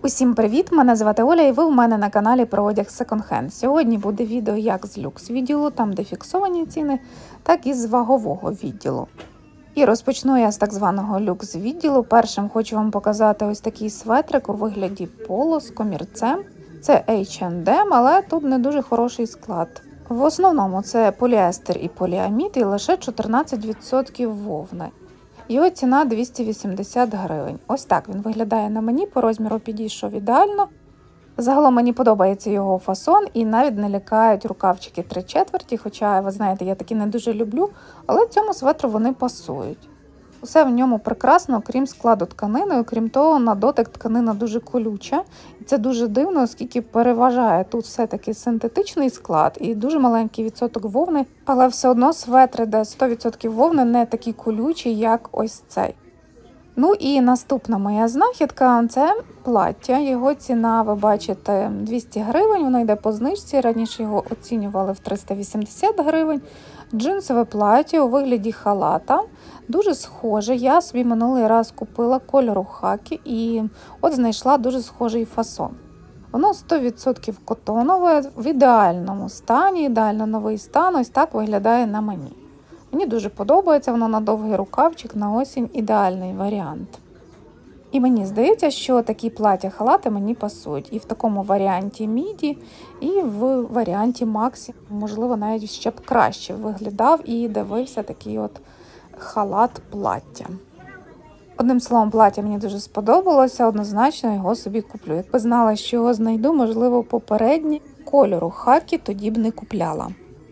Усім привіт! Мене звати Оля і ви в мене на каналі про одяг секонд-хенд. Сьогодні буде відео як з люкс відділу, там де фіксовані ціни, так і з вагового відділу. І розпочну я з так званого люкс відділу. Першим хочу вам показати ось такий светрик у вигляді поло з комірцем. Це H&M, але тут не дуже хороший склад. В основному це поліестер і поліамід і лише 14% вовни. Його ціна 280 гривень. Ось так він виглядає на мені, по розміру підійшов ідеально. Загалом мені подобається його фасон і навіть не лякають рукавчики 3/4, хоча, ви знаєте, я такі не дуже люблю, але цьому светру вони пасують. Усе в ньому прекрасно, крім складу тканини, окрім того, на дотик тканина дуже колюча. І це дуже дивно, оскільки переважає тут все-таки синтетичний склад і дуже маленький відсоток вовни, але все одно светри, де 100% вовни, не такі колючі, як ось цей. Ну і наступна моя знахідка – це плаття. Його ціна, ви бачите, 200 гривень, воно йде по знижці, раніше його оцінювали в 380 гривень. Джинсове плаття у вигляді халата, дуже схоже, я собі минулий раз купила кольору хакі і от знайшла дуже схожий фасон. Воно 100% котонове, в ідеальному стані, ідеально новий стан, ось так виглядає на мені. Мені дуже подобається, воно на довгий рукавчик, на осінь ідеальний варіант. І мені здається, що такі плаття-халати мені пасують. І в такому варіанті міді, і в варіанті максі, можливо, навіть ще б краще виглядав і дивився такий от халат-плаття. Одним словом, плаття мені дуже сподобалося, однозначно його собі куплю. Якби знала, що його знайду, можливо, попередній кольору хакі тоді б не купляла.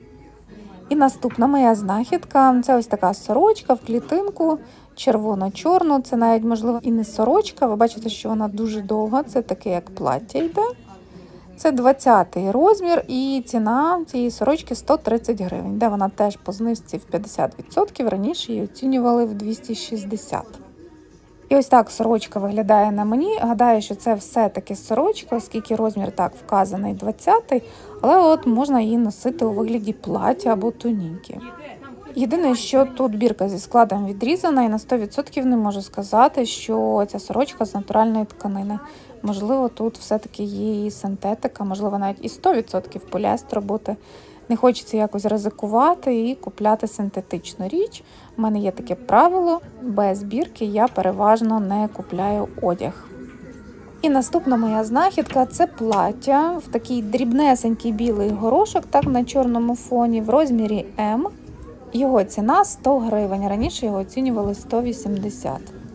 І наступна моя знахідка – це ось така сорочка в клітинку, червоно-чорну, це навіть, можливо, і не сорочка, ви бачите, що вона дуже довга, це таке, як плаття йде. Це 20-й розмір і ціна цієї сорочки 130 гривень, де вона теж по знижці в 50%, раніше її оцінювали в 260. І ось так сорочка виглядає на мені. Гадаю, що це все-таки сорочка, оскільки розмір так вказаний 20-й, але от можна її носити у вигляді плаття або туніки. Єдине, що тут бірка зі складом відрізана і на 100% не можу сказати, що ця сорочка з натуральної тканини. Можливо, тут все-таки є і синтетика, можливо, навіть і 100% поліестеру бути. Не хочеться якось ризикувати і купляти синтетичну річ. У мене є таке правило, без бірки я переважно не купляю одяг. І наступна моя знахідка – це плаття в такий дрібнесенький білий горошок, так на чорному фоні, в розмірі М. Його ціна 100 гривень, раніше його оцінювали 180.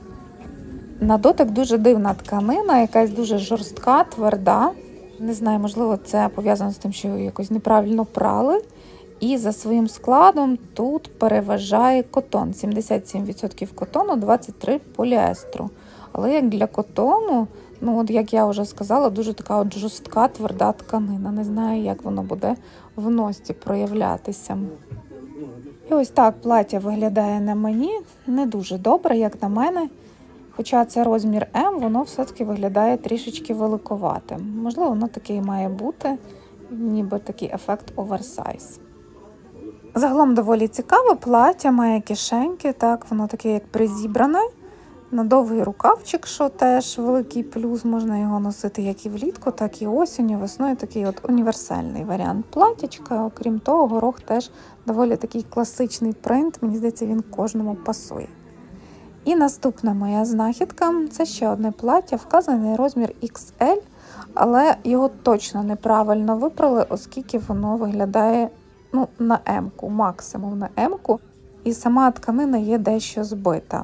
На дотик дуже дивна тканина, якась дуже жорстка, тверда. Не знаю, можливо, це пов'язано з тим, що його якось неправильно прали. І за своїм складом тут переважає котон. 77% котону, 23% поліестру. Але як для котону, ну от як я вже сказала, дуже така от жорстка, тверда тканина. Не знаю, як воно буде в носці проявлятися. І ось так плаття виглядає на мені. Не дуже добре, як на мене. Хоча це розмір М, воно все-таки виглядає трішечки великоватим. Можливо, воно таке і має бути, ніби такий ефект оверсайз. Загалом доволі цікаве плаття, має кишеньки, так, воно таке як призібране. На довгий рукавчик, що теж великий плюс, можна його носити як і влітку, так і осінню, весною. Такий от універсальний варіант платтячка. Окрім того, горох теж доволі такий класичний принт, мені здається, він кожному пасує. І наступна моя знахідка – це ще одне плаття, вказаний розмір XL, але його точно неправильно випрали, оскільки воно виглядає на М-ку, максимум на М-ку, і сама тканина є дещо збита.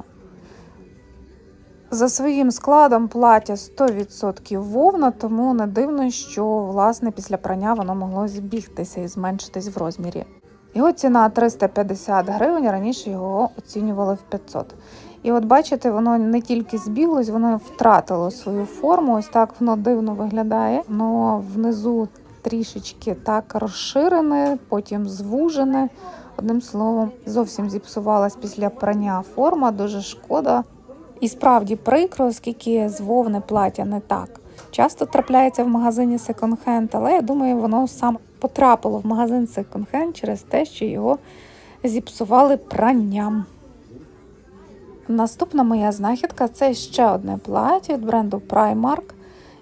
За своїм складом плаття 100% вовна, тому не дивно, що, власне, після прання воно могло збігтися і зменшитись в розмірі. Його ціна 350 гривень, раніше його оцінювали в 500. І от бачите, воно не тільки збіглось, воно втратило свою форму, ось так воно дивно виглядає. Воно внизу трішечки так розширене, потім звужене. Одним словом, зовсім зіпсувалась після прання форма, дуже шкода. І справді прикро, оскільки з вовни плаття не так часто трапляється в магазині секонд-хенд, але я думаю, воно саме потрапило в магазин секонд-хенд через те, що його зіпсували пранням. Наступна моя знахідка – це ще одне плаття від бренду Primark.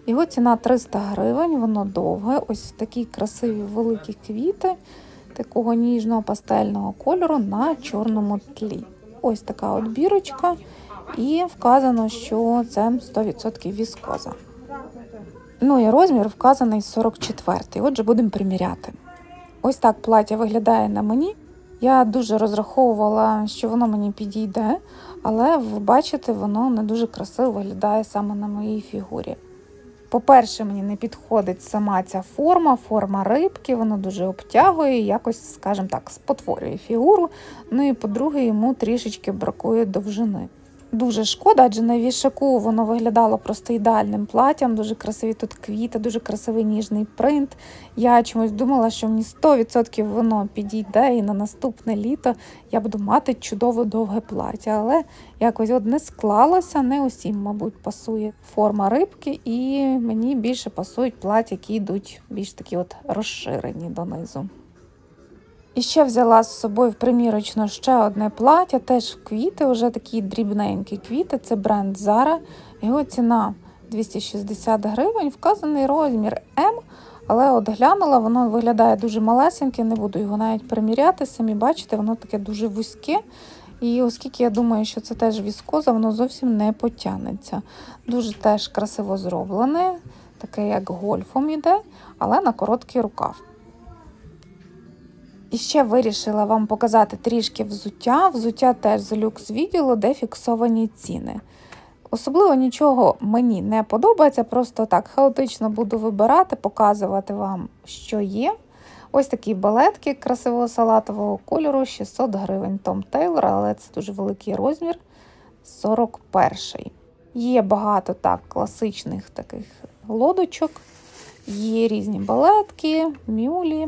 Його ціна 300 гривень, воно довге. Ось такі красиві великі квіти такого ніжного пастельного кольору на чорному тлі. Ось така от бірочка. І вказано, що це 100% віскоза. Ну і розмір вказаний 44-й. Отже, будемо приміряти. Ось так плаття виглядає на мені. Я дуже розраховувала, що воно мені підійде, але ви бачите, воно не дуже красиво виглядає саме на моїй фігурі. По-перше, мені не підходить сама ця форма рибки, воно дуже обтягує, якось, скажімо так, спотворює фігуру. Ну і по-друге, йому трішечки бракує довжини. Дуже шкода, адже на вішаку воно виглядало просто ідеальним платтям, дуже красиві тут квіти, дуже красивий ніжний принт. Я чомусь думала, що мені 100% воно підійде і на наступне літо я буду мати чудове довге плаття. Але якось от не склалося, не усім, мабуть, пасує форма рибки, і мені більше пасують плаття, які йдуть більш такі от розширені донизу. І ще взяла з собою в примірочну ще одне плаття, теж в квіти, вже такі дрібненькі квіти, це бренд Zara. Його ціна 260 гривень, вказаний розмір М, але от глянула, воно виглядає дуже малесеньке, не буду його навіть приміряти, самі бачите, воно таке дуже вузьке. І оскільки я думаю, що це теж віскоза, воно зовсім не потягнеться. Дуже теж красиво зроблене, таке як гольфом іде, але на короткий рукав. І ще вирішила вам показати трішки взуття. Взуття теж з люкс-відділу, де фіксовані ціни. Особливо нічого мені не подобається, просто так хаотично буду вибирати, показувати вам, що є. Ось такі балетки красивого салатового кольору, 600 гривень Том Тейлор, але це дуже великий розмір, 41-й. Є багато так класичних таких лодочок, є різні балетки, мюлі.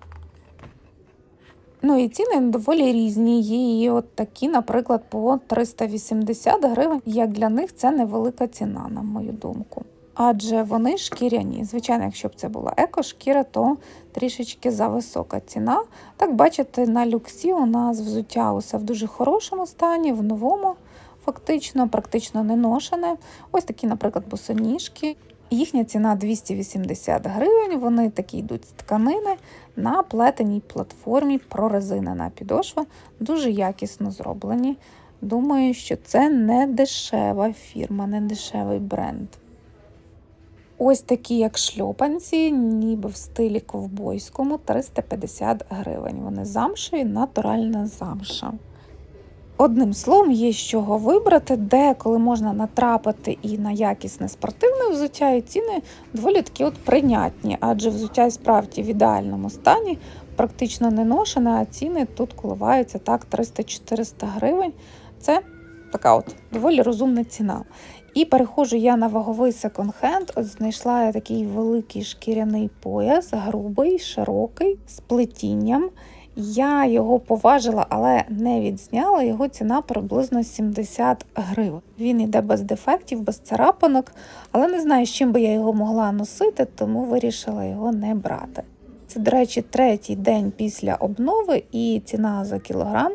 Ну і ціни доволі різні. Є і от такі, наприклад, по 380 гривень. Як для них це невелика ціна, на мою думку. Адже вони шкіряні. Звичайно, якщо б це була екошкіра, то трішечки зависока ціна. Так, бачите, на люксі у нас взуття усе в дуже хорошому стані, в новому, фактично, практично не ношене. Ось такі, наприклад, босоніжки. Їхня ціна 280 гривень, вони такі йдуть з тканини на плетеній платформі, прорезинена підошва, дуже якісно зроблені. Думаю, що це не дешева фірма, не дешевий бренд. Ось такі, як шльопанці, ніби в стилі ковбойському, 350 гривень. Вони замшеві, натуральна замша. Одним словом, є з чого вибрати, деколи можна натрапити і на якісне спортивне взуття, і ціни доволі такі от прийнятні, адже взуття і справді в ідеальному стані, практично не ношене, а ціни тут коливаються так 300-400 гривень. Це така от доволі розумна ціна. І переходжу я на ваговий секонд-хенд. От знайшла я такий великий шкіряний пояс, грубий, широкий, з плетінням. Я його поважила, але не відзняла, його ціна приблизно 70 гривень. Він йде без дефектів, без царапинок, але не знаю, з чим би я його могла носити, тому вирішила його не брати. Це, до речі, третій день після обнови і ціна за кілограм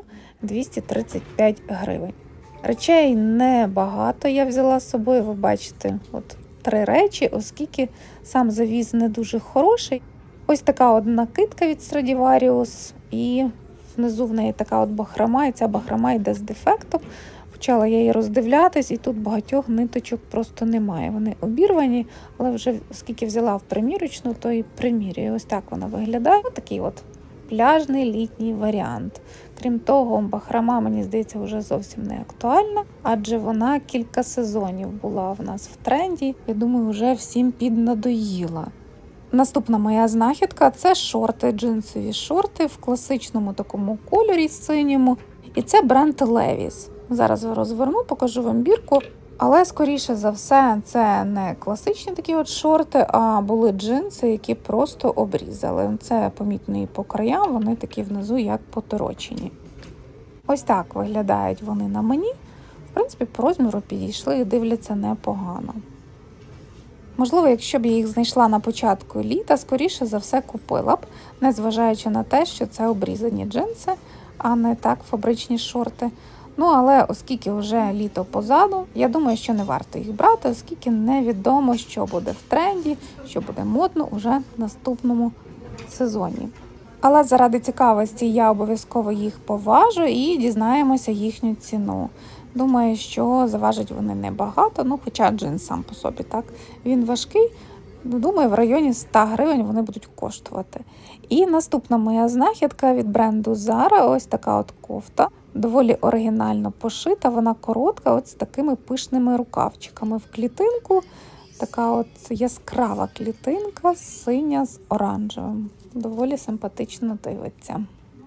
235 гривень. Речей небагато я взяла з собою, ви бачите, от 3 речі, оскільки сам завіз не дуже хороший. Ось така от накидка від Stradivarius, і внизу в неї така от бахрома, і ця бахрома йде з дефектом. Почала я її роздивлятись, і тут багатьох ниточок просто немає. Вони обірвані, але вже оскільки взяла в примірочну, то і примірюю. Ось так вона виглядає. Ось такий от пляжний літній варіант. Крім того, бахрома, мені здається, вже зовсім не актуальна, адже вона кілька сезонів була в нас в тренді. Я думаю, вже всім піднадоїла. Наступна моя знахідка – це шорти, джинсові шорти в класичному такому кольорі синьому. І це бренд Levi's. Зараз розверну, покажу вам бірку. Але, скоріше за все, це не класичні такі от шорти, а були джинси, які просто обрізали. Це помітно і по краям, вони такі внизу як поторочені. Ось так виглядають вони на мені. В принципі, по розміру підійшли і дивляться непогано. Можливо, якщо б я їх знайшла на початку літа, скоріше за все купила б, незважаючи на те, що це обрізані джинси, а не так фабричні шорти. Ну, але оскільки вже літо позаду, я думаю, що не варто їх брати, оскільки невідомо, що буде в тренді, що буде модно уже в наступному сезоні. Але заради цікавості я обов'язково їх поважу і дізнаємося їхню ціну. Думаю, що заважать вони небагато, ну хоча джинс сам по собі, так, він важкий. Думаю, в районі 100 гривень вони будуть коштувати. І наступна моя знахідка від бренду Zara, ось така от кофта. Доволі оригінально пошита, вона коротка, от з такими пишними рукавчиками в клітинку. Така от яскрава клітинка, синя з оранжевим. Доволі симпатично дивиться.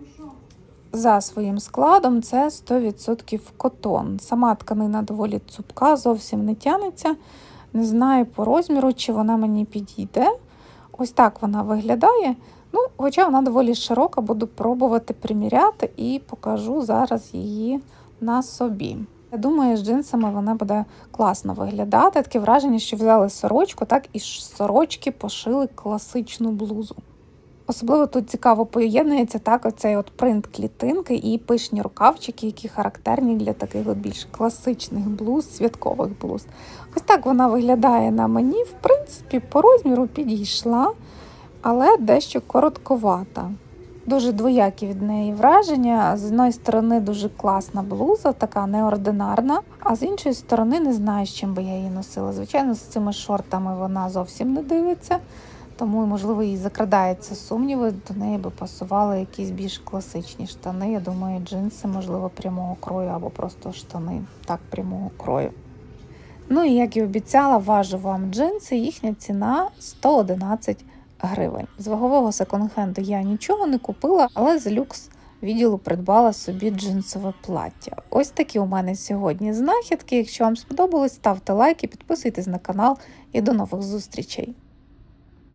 За своїм складом це 100% котон. Сама тканина доволі цупка, зовсім не тянеться. Не знаю по розміру, чи вона мені підійде. Ось так вона виглядає. Ну, хоча вона доволі широка, буду пробувати приміряти і покажу зараз її на собі. Я думаю, з джинсами вона буде класно виглядати. Таке враження, що взяли сорочку, так і з сорочки пошили класичну блузу. Особливо тут цікаво поєднується так оцей от принт клітинки і пишні рукавчики, які характерні для таких от більш класичних блуз, святкових блуз. Ось так вона виглядає на мені. В принципі, по розміру підійшла, але дещо коротковата. Дуже двоякі від неї враження. З однієї сторони дуже класна блуза, така неординарна, а з іншої сторони не знаю, з чим би я її носила. Звичайно, з цими шортами вона зовсім не дивиться. Тому, можливо, їй закрадається сумніви, до неї би пасували якісь більш класичні штани. Я думаю, джинси, можливо, прямого крою або просто штани так прямого крою. Ну і, як і обіцяла, важу вам джинси, їхня ціна 111 гривень. З вагового секонд-хенду я нічого не купила, але з люкс відділу придбала собі джинсове плаття. Ось такі у мене сьогодні знахідки. Якщо вам сподобалось, ставте лайки, підписуйтесь на канал і до нових зустрічей.